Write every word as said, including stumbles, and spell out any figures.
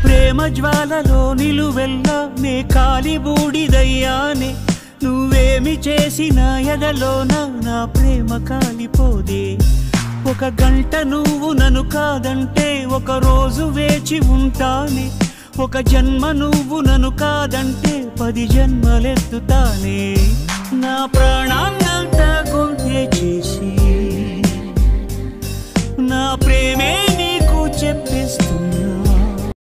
ప్రేమ జ్వాలలో నిలువెల్లా నే కాలి బూడిదయ్యానే నువ్వేమి చేసినా ఎదలోన నా ప్రేమ కాలిపోదే ఒక గంట నువ్వు నన్ను కాదంటే ఒక రోజు వేచి ఉంటానే ఒక జన్మ నువ్వు నన్ను కాదంటే పది జన్మలెత్తుతానే నా ప్రాణాన్నంత